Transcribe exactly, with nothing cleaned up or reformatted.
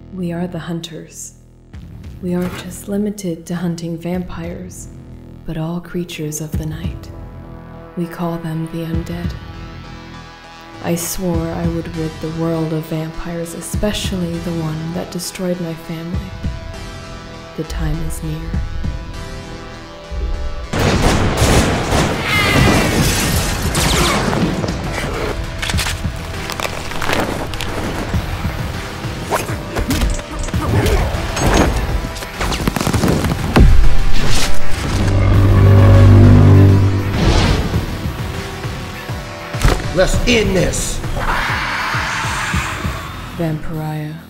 We are the hunters. We aren't just limited to hunting vampires, but all creatures of the night. We call them the undead. I swore I would rid the world of vampires, especially the one that destroyed my family. The time is near. Let's end this! Vampariah.